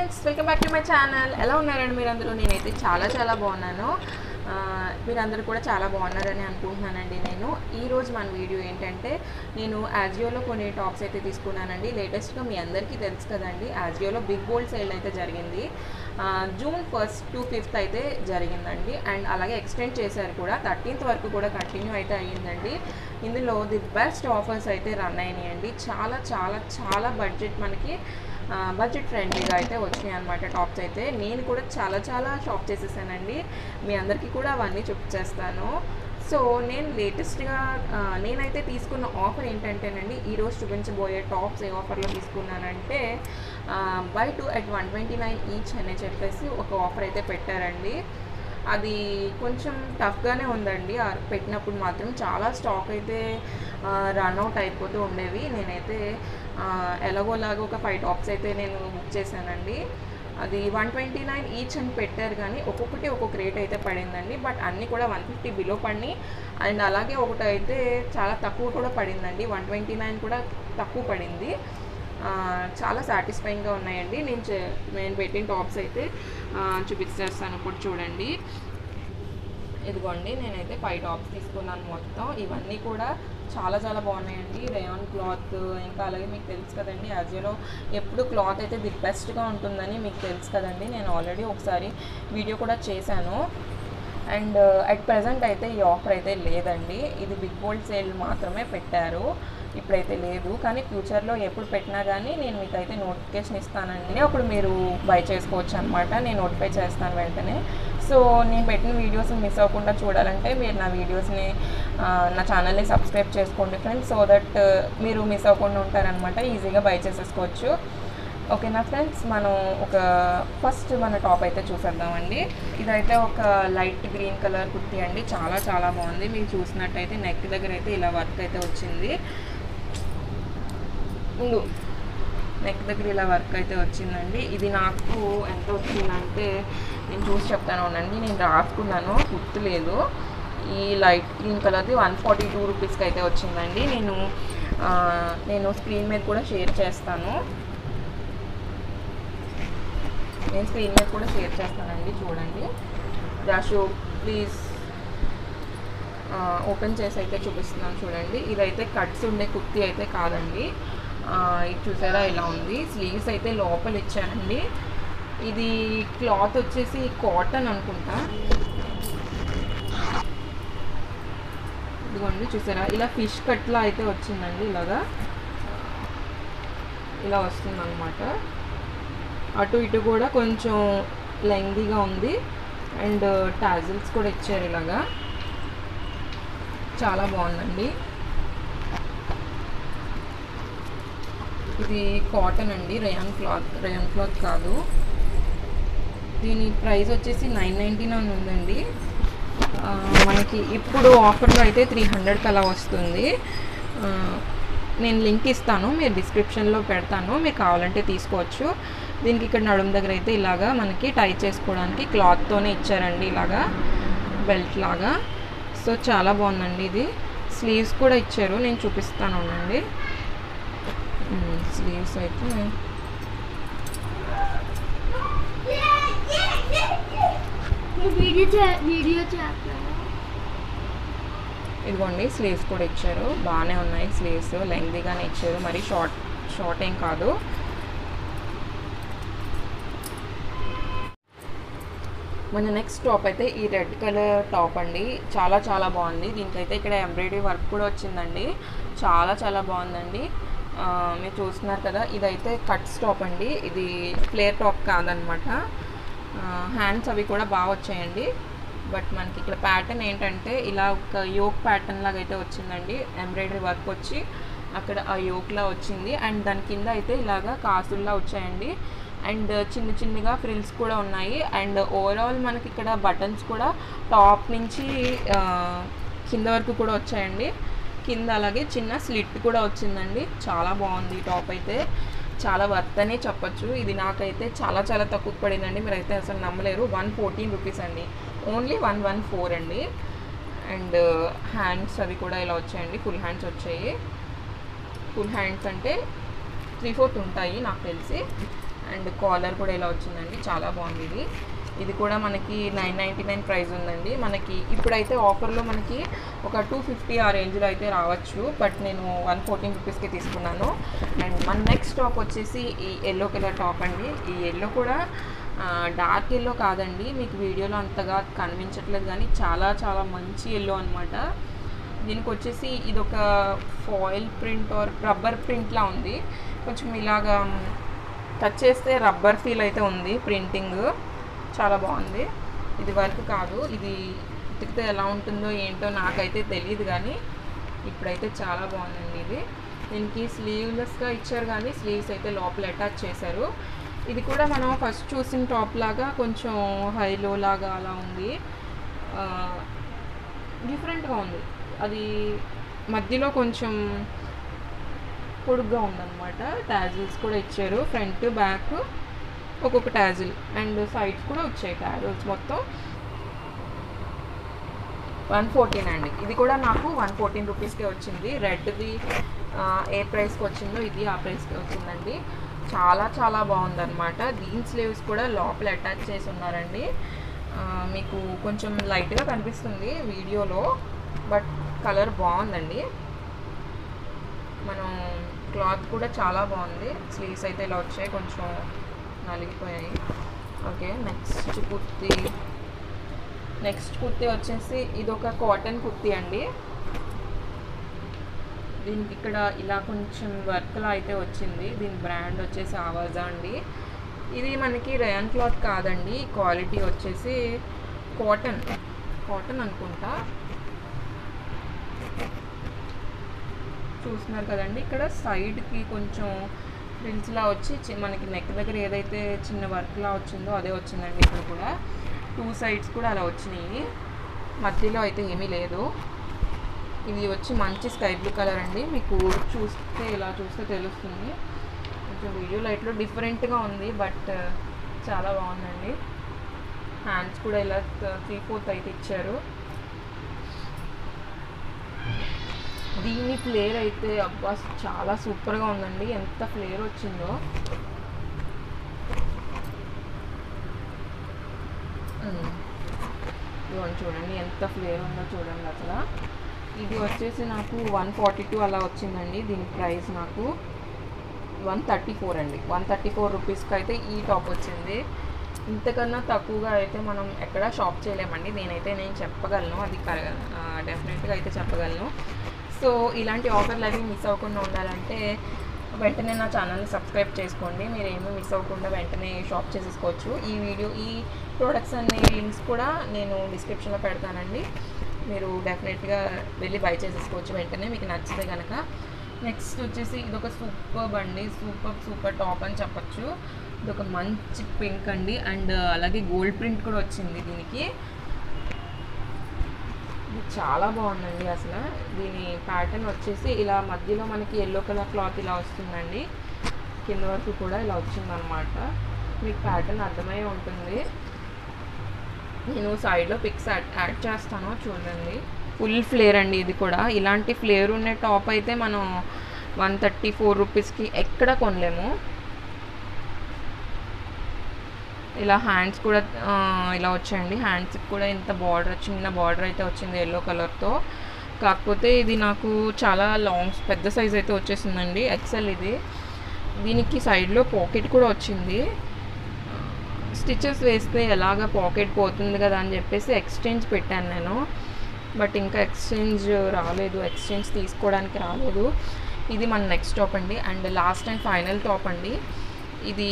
Friends, welcome back to my channel. ఎలా ఉన్నారండి మీరందరూ? నేనైతే చాలా బాగున్నాను. మీరందరూ కూడా చాలా బాగున్నారని అనుకుంటున్నానండి. ఈరోజు మన వీడియో ఏంటంటే, నేను ఆజియోలో కొన్ని టాప్స్ అయితే తీసుకున్నానండి. లేటెస్ట్గా మీ అందరికీ తెలుసు కదండి, ఆజియోలో బిగ్ బోల్డ్ సేల్ అయితే జరిగింది. జూన్ 1st to 5th అయితే జరిగిందండి. అండ్ అలాగే ఎక్స్టెండ్ చేశారు కూడా, 13th వరకు కూడా కంటిన్యూ అయితే అయ్యిందండి. ఇందులో ది బెస్ట్ ఆఫర్స్ అయితే రన్ అయినాయండి. చాలా బడ్జెట్ ఫ్రెండ్లీగా అయితే వచ్చినాయి అనమాట టాప్స్ అయితే. నేను కూడా చాలా షాప్ చేసేసానండి. మీ అందరికీ కూడా అవన్నీ చూపించేస్తాను. సో నేనైతే తీసుకున్న ఆఫర్ ఏంటంటేనండి, ఈరోజు చూపించబోయే టాప్స్ ఏ ఆఫర్లో తీసుకున్నానంటే, buy 2 at 129 ఈచ్ అని చెప్పేసి ఒక ఆఫర్ అయితే పెట్టారండి. అది కొంచెం టఫ్గానే ఉందండి. పెట్టినప్పుడు మాత్రం చాలా స్టాక్ అయితే రన్ అవుట్ అయిపోతూ ఉండేవి. నేనైతే ఎలాగోలాగా ఒక 5 టాప్స్ అయితే నేను బుక్ చేశానండి. అది 129 ఈచ్ అని పెట్టారు, కానీ ఒక్కొక్కటి ఒక్కొక్క రేట్ అయితే పడిందండి. బట్ అన్నీ కూడా 150 బిలో పడినాయి. అండ్ అలాగే ఒకటి అయితే చాలా తక్కువ కూడా పడిందండి, 129 కూడా తక్కువ పడింది. చాలా సాటిస్ఫైయింగ్గా ఉన్నాయండి. నేను పెట్టిన టాప్స్ అయితే చూపించేస్తాను ఇప్పుడు చూడండి. ఇదిగోండి, నేనైతే 5 టాప్స్ తీసుకున్నాను మొత్తం. ఇవన్నీ కూడా చాలా బాగున్నాయండి. రేయాన్ క్లాత్, ఇంకా అలాగే మీకు తెలుసు కదండి, ఆజియోలో ఎప్పుడు క్లాత్ అయితే ది బెస్ట్గా ఉంటుందని మీకు తెలుసు కదండి. నేను ఆల్రెడీ ఒకసారి వీడియో కూడా చేశాను. అండ్ అట్ ప్రజెంట్ అయితే ఈ ఆఫర్ అయితే లేదండి. ఇది బిగ్ బోల్డ్ సేల్ మాత్రమే పెట్టారు, ఇప్పుడైతే లేదు. కానీ ఫ్యూచర్లో ఎప్పుడు పెట్టినా కానీ నేను మీకు అయితే నోటిఫికేషన్ ఇస్తానండి. అప్పుడు మీరు బై చేసుకోవచ్చు అనమాట. నేను నోటిఫై చేస్తాను వెంటనే. సో నేను పెట్టిన వీడియోస్ని మిస్ అవ్వకుండా చూడాలంటే మీరు నా ఛానల్ని సబ్స్క్రైబ్ చేసుకోండి ఫ్రెండ్స్. సో దట్ మీరు మిస్ అవ్వకుండా ఉంటారనమాట, ఈజీగా బై చేసేసుకోవచ్చు. ఓకేనా ఫ్రెండ్స్, మనం ఫస్ట్ మన టాప్ అయితే చూసేద్దామండి. ఇదైతే ఒక లైట్ గ్రీన్ కలర్ కుర్తీ అండి. చాలా బాగుంది. మీరు చూసినట్టయితే నెక్ దగ్గర అయితే ఇలా వర్క్ అయితే వచ్చింది. నెక్ దగ్గర ఇలా వర్క్ అయితే వచ్చిందండి. ఇది నాకు ఎంత వచ్చిందంటే నేను చూసి చెప్తాను ఉండండి. నేను రాసుకున్నాను, గుర్తులేదు. ఈ లైట్ గ్రీన్ కలర్ది 142 రూపీస్కి అయితే వచ్చిందండి. నేను స్క్రీన్ మీద కూడా షేర్ చేస్తాను. చూడండి. జాషో ప్లీజ్ ఓపెన్ చేసి అయితే చూపిస్తున్నాను చూడండి. ఇదైతే కట్స్ ఉండే కుర్తీ అయితే కాదండి. ఇది చూసారా ఇలా ఉంది. స్లీవ్స్ అయితే లోపల ఇచ్చారండి. ఇది క్లాత్ వచ్చేసి కాటన్ అనుకుంటా. ఇదిగోండి, చూసారా ఇలా ఫిష్ కట్లా అయితే వచ్చిందండి. ఇలా వస్తుంది అనమాట. అటు ఇటు కూడా కొంచెం లెంగ్తీగా ఉంది. అండ్ టాజిల్స్ కూడా ఇచ్చారు. ఇలాగా చాలా బాగుందండి. ఇది కాటన్ అండి, రేయాన్ క్లాత్ కాదు. దీని ప్రైస్ వచ్చేసి 999 ఉందండి. మనకి ఇప్పుడు ఆఫర్లో అయితే 300 అలా వస్తుంది. నేను లింక్ ఇస్తాను, మీరు డిస్క్రిప్షన్లో పెడతాను, మీరు కావాలంటే తీసుకోవచ్చు. దీనికి ఇక్కడ నడుము దగ్గర అయితే ఇలాగా మనకి టై చేసుకోవడానికి క్లాత్తోనే ఇచ్చారండి, ఇలాగా బెల్ట్ లాగా. సో చాలా బాగుందండి. ఇది స్లీవ్స్ కూడా ఇచ్చారు, నేను చూపిస్తాను ఉండండి. స్లీవ్స్ అయితే ఇదిగోండి, స్లీవ్స్ కూడా ఇచ్చారు. బాగానే ఉన్నాయి స్లీవ్స్, లెంగ్తీగానే ఇచ్చారు, మరి షార్ట్ ఏం కాదు. మన నెక్స్ట్ టాప్ అయితే ఈ రెడ్ కలర్ టాప్ అండి. చాలా బాగుంది. దీనికైతే ఇక్కడ ఎంబ్రాయిడరీ వర్క్ కూడా వచ్చిందండి. చాలా బాగుందండి. మీరు చూస్తున్నారు కదా, ఇదైతే కట్స్ టాప్ అండి. ఇది ఫ్లేర్ టాప్ కాదనమాట. హ్యాండ్స్ అవి కూడా బాగా వచ్చాయండి. బట్ మనకి ఇక్కడ ప్యాటర్న్ ఏంటంటే ఇలా ఒక యోక్ ప్యాటర్న్ లాగా అయితే వచ్చిందండి. ఎంబ్రాయిడరీ వర్క్ వచ్చి అక్కడ ఆ యోక్లా వచ్చింది. అండ్ దాని కింద అయితే ఇలాగా కాసుల్లా వచ్చాయండి. అండ్ చిన్నగా ఫ్రిల్స్ కూడా ఉన్నాయి. అండ్ ఓవరాల్ మనకి ఇక్కడ బటన్స్ కూడా టాప్ నుంచి కింద వరకు కూడా వచ్చాయండి. కింద అలాగే చిన్న స్లిట్ కూడా వచ్చిందండి. చాలా బాగుంది టాప్ అయితే. చాలా వర్త్ అనే చెప్పచ్చు. ఇది నాకైతే చాలా తక్కువ పడిందండి. మీరైతే అసలు నమ్మలేరు. 114 రూపీస్ అండి, ఓన్లీ 114 అండి. అండ్ హ్యాండ్స్ అవి కూడా ఇలా వచ్చాయండి, ఫుల్ హ్యాండ్స్ వచ్చాయి. ఫుల్ హ్యాండ్స్ అంటే 3/4 ఉంటాయి నాకు తెలిసి. అండ్ కాలర్ కూడా ఇలా వచ్చిందండి, చాలా బాగుంది ఇది. ఇది కూడా మనకి 999 ప్రైస్ ఉందండి. మనకి ఇప్పుడైతే ఆఫర్లో మనకి ఒక 250 ఆ రేంజ్లో అయితే రావచ్చు, బట్ నేను 114 రూపీస్కి తీసుకున్నాను. అండ్ మన నెక్స్ట్ టాప్ వచ్చేసి ఈ ఎల్లో కలర్ టాప్ అండి. ఈ ఎల్లో కూడా డార్క్ ఎల్లో కాదండి, మీకు వీడియోలో అంతగా కనిపించట్లేదు కానీ చాలా చాలా మంచి ఎల్లో అనమాట. దీనికి వచ్చేసి ఇది ఒక ఫాయిల్ ప్రింట్ ఆర్ రబ్బర్ ప్రింట్లా ఉంది, కొంచెం ఇలాగా టచ్ చేస్తే రబ్బర్ ఫీల్ అయితే ఉంది ప్రింటింగ్, చాలా బాగుంది. ఇది వర్క్ కాదు, ఇది ఉతికితే ఎలా ఉంటుందో ఏంటో నాకైతే తెలియదు కానీ ఇప్పుడైతే చాలా బాగుందండి ఇది. దీనికి స్లీవ్లెస్గా ఇచ్చారు కానీ స్లీవ్స్ అయితే లోపల అటాచ్ చేశారు. ఇది కూడా మనం ఫస్ట్ చూసిన టాప్ లాగా కొంచెం హైలో లాగా అలా ఉంది, డిఫరెంట్గా ఉంది. అది మధ్యలో కొంచెం పొడుగ్గా ఉందన్నమాట. టాజిల్స్ కూడా ఇచ్చారు, ఫ్రంట్ బ్యాక్ ఒక్కొక్క టాజిల్, అండ్ సైడ్స్ కూడా వచ్చాయి టాజిల్స్. మొత్తం 114 అండి. ఇది కూడా నాకు 114 రూపీస్కే వచ్చింది. రెడ్ది ఏ ప్రైస్కి వచ్చిందో ఇది ఆ ప్రైస్కి వచ్చిందండి. చాలా చాలా బాగుందన్నమాట. దీని స్లీవ్స్ కూడా లోపల అటాచ్ చేసి ఉన్నారండి. మీకు కొంచెం లైట్గా కనిపిస్తుంది వీడియోలో, బట్ కలర్ బాగుందండి. మనం క్లాత్ కూడా చాలా బాగుంది. స్లీవ్స్ అయితే ఇలా వచ్చాయి, కొంచెం నలిగిపోయాయి. ఓకే, నెక్స్ట్ కుర్తీ వచ్చేసి ఇది ఒక కాటన్ కుర్తీ అండి. దీనికి ఇక్కడ ఇలా కొంచెం వర్క్లా అయితే వచ్చింది. దీని బ్రాండ్ వచ్చేసి ఆవాజా అండి. ఇది మనకి రేయాన్ క్లాత్ కాదండి, క్వాలిటీ వచ్చేసి కాటన్ అనుకుంటా. చూస్తున్నారు కదండి, ఇక్కడ సైడ్కి కొంచెం ఫ్రిల్స్లా వచ్చి మనకి నెక్ దగ్గర ఏదైతే చిన్న వర్క్లా వచ్చిందో అదే వచ్చిందండి. ఇక్కడ కూడా 2 సైడ్స్ కూడా అలా వచ్చినాయి, మధ్యలో అయితే ఏమీ లేదు. ఇది వచ్చి మంచి స్కై బ్లూ కలర్ అండి. మీకు ఇలా చూస్తే తెలుస్తుంది. కొంచెం వీడియో లైట్లో డిఫరెంట్గా ఉంది, బట్ చాలా బాగుందండి. హ్యాండ్స్ కూడా ఇలా 3/4 అయితే ఇచ్చారు. దీని ఫ్లేర్ అయితే అబ్బా చాలా సూపర్గా ఉందండి, ఎంత ఫ్లేర్ వచ్చిందో. ఇదిగోండి చూడండి ఎంత ఫ్లేర్ ఉందో చూడండి అసలు. ఇది వచ్చేసి నాకు 142 అలా వచ్చిందండి. దీని ప్రైస్ నాకు 134 అండి. 134 రూపీస్కి అయితే ఈ టాప్ వచ్చింది. ఇంతకన్నా తక్కువగా అయితే మనం ఎక్కడ షాప్ చేయలేమండి. నేను చెప్పగలను, అది డెఫినెట్గా అయితే చెప్పగలను. సో ఇలాంటి ఆఫర్లు అవి మిస్ అవ్వకుండా ఉండాలంటే వెంటనే నా ఛానల్ని సబ్స్క్రైబ్ చేసుకోండి. మీరు ఏమీ మిస్ అవ్వకుండా వెంటనే షాప్ చేసేసుకోవచ్చు. ఈ ప్రోడక్ట్స్ అన్ని లింక్స్ కూడా నేను డిస్క్రిప్షన్లో పెడతానండి. మీరు డెఫినెట్గా వెళ్ళి బై చేసేసుకోవచ్చు వెంటనే మీకు నచ్చితే కనుక. నెక్స్ట్ వచ్చేసి ఇదొక సూపర్ టాప్ అని చెప్పచ్చు. ఇదొక మంచి పింక్ అండి, అండ్ అలాగే గోల్డ్ ప్రింట్ కూడా వచ్చింది దీనికి. ఇది చాలా బాగుందండి అసలు. దీని ప్యాటర్న్ వచ్చేసి ఇలా మధ్యలో మనకి ఎల్లో కలర్ క్లాత్ ఇలా వస్తుందండి, కింద వరకు కూడా ఇలా వచ్చిందనమాట. మీకు ప్యాటర్న్ అర్థమై ఉంటుంది. నేను సైడ్లో పిక్స్ యాడ్ చేస్తాను చూడండి. ఫుల్ ఫ్లేర్ అండి ఇది కూడా. ఇలాంటి ఫ్లేర్ ఉన్న టాప్ అయితే మనం 134 రూపీస్కి ఎక్కడ కొనలేము. ఇలా హ్యాండ్స్ కూడా ఇలా వచ్చాయండి. హ్యాండ్స్కి కూడా ఇంత చిన్న బార్డర్ అయితే వచ్చింది ఎల్లో కలర్తో. కాకపోతే ఇది నాకు చాలా పెద్ద సైజ్ అయితే వచ్చేసిందండి, ఎక్సెల్ ఇది. దీనికి సైడ్లో పాకెట్ కూడా వచ్చింది. స్టిచెస్ వేస్తే ఎలాగ పాకెట్ పోతుంది కదా అని చెప్పేసి ఎక్స్చేంజ్ పెట్టాను నేను, బట్ ఇంకా ఎక్స్చేంజ్ తీసుకోవడానికి రాలేదు. ఇది మన నెక్స్ట్ టాప్ అండి, and last and final top అండి. ఇది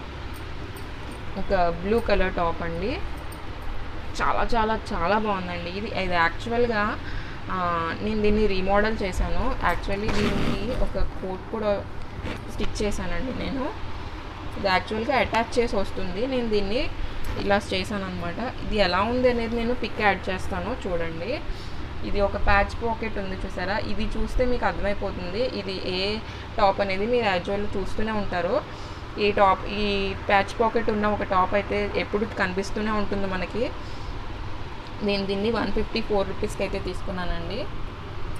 ఒక బ్లూ కలర్ టాప్ అండి. చాలా చాలా చాలా బాగుందండి. ఇది యాక్చువల్గా నేను దీన్ని రీమోడల్ చేశాను. యాక్చువల్లీ దీనికి ఒక కోట్ కూడా స్టిచ్ చేశానండి నేను. ఇది యాక్చువల్గా అటాచ్ చేసి వస్తుంది, నేను దీన్ని ఇలా చేశాను అనమాట. ఇది ఎలా ఉంది అనేది నేను పిక్ యాడ్ చేస్తాను చూడండి. ఇది ఒక ప్యాచ్ పాకెట్ ఉంది చూసారా, ఇది చూస్తే మీకు అర్థమైపోతుంది ఇది ఏ టాప్ అనేది. మీరు యాక్చువల్గా చూస్తూనే ఉంటారు. ఈ ప్యాచ్ పాకెట్ ఉన్న ఒక టాప్ అయితే ఎప్పుడు కనిపిస్తూనే ఉంటుంది మనకి. నేను దీన్ని 154 రూపీస్కి అయితే తీసుకున్నానండి.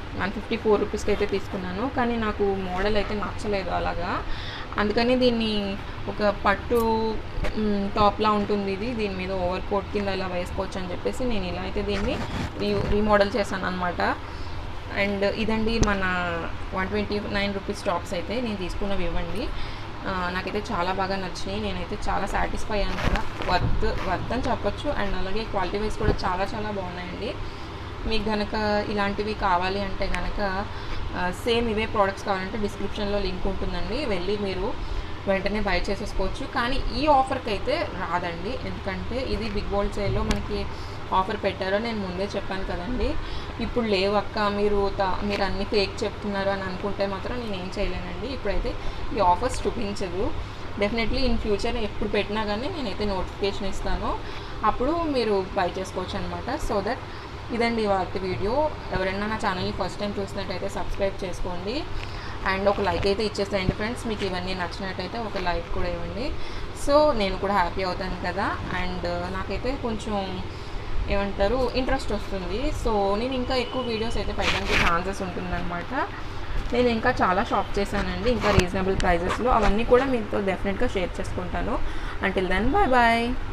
154 రూపీస్కి అయితే తీసుకున్నాను. కానీ నాకు మోడల్ అయితే నచ్చలేదు అలాగా. అందుకని దీన్ని ఒక పట్టు టాప్లా ఉంటుంది ఇది. దీని మీద ఓవర్ కోట్ కింద ఇలా వేసుకోవచ్చు అని చెప్పేసి నేను ఇలా అయితే దీన్ని రీమోడల్ చేశాను అనమాట. అండ్ ఇదండి మన 129 రూపీస్ టాప్స్ అయితే నేను తీసుకున్నవి ఇవ్వండి. నాకైతే చాలా బాగా నచ్చినాయి. నేనైతే చాలా సాటిస్ఫై అయ్యాను కూడా. వర్త్ అని చెప్పొచ్చు. అండ్ అలాగే క్వాలిటీ వైజ్ కూడా చాలా చాలా బాగున్నాయండి. మీకు కనుక ఇలాంటివి కావాలి అంటే కనుక సేమ్ ఇవే ప్రోడక్ట్స్ కావాలంటే డిస్క్రిప్షన్లో లింక్ ఉంటుందండి, వెళ్ళి మీరు వెంటనే బై చేసేసుకోవచ్చు. కానీ ఈ ఆఫర్కి అయితే రాదండి, ఎందుకంటే ఇది బిగ్ బోల్డ్ సేల్లో మనకి ఆఫర్ పెట్టారో నేను ముందే చెప్పాను కదండి. ఇప్పుడు లేవు అక్క, మీరు అన్ని ఫేక్ చెప్తున్నారు అని అనుకుంటే మాత్రం నేను ఏం చేయలేనండి. ఇప్పుడైతే ఈ ఆఫర్స్ చూపించదు. డెఫినెట్లీ ఇన్ ఫ్యూచర్ ఎప్పుడు పెట్టినా కానీ నేనైతే నోటిఫికేషన్ ఇస్తాను, అప్పుడు మీరు బై చేసుకోవచ్చు అనమాట. సో దట్ ఇదండి వాటి వీడియో. ఎవరైనా నా ఛానల్ని ఫస్ట్ టైం చూసినట్టయితే సబ్స్క్రైబ్ చేసుకోండి అండ్ ఒక లైక్ అయితే ఇచ్చేసేయండి ఫ్రెండ్స్. మీకు ఇవన్నీ నచ్చినట్టయితే ఒక లైక్ కూడా ఇవ్వండి. సో నేను కూడా హ్యాపీ అవుతాను కదా. అండ్ నాకైతే కొంచెం ఏమంటారు ఇంట్రెస్ట్ వస్తుంది. సో నేను ఇంకా ఎక్కువ వీడియోస్ అయితే పెట్టడానికి ఛాన్సెస్ ఉంటుందన్నమాట. నేను ఇంకా చాలా షాప్ చేశానండి, ఇంకా రీజనబుల్ ప్రైజెస్లో. అవన్నీ కూడా మీతో డెఫినెట్గా షేర్ చేసుకుంటాను. Until then bye bye.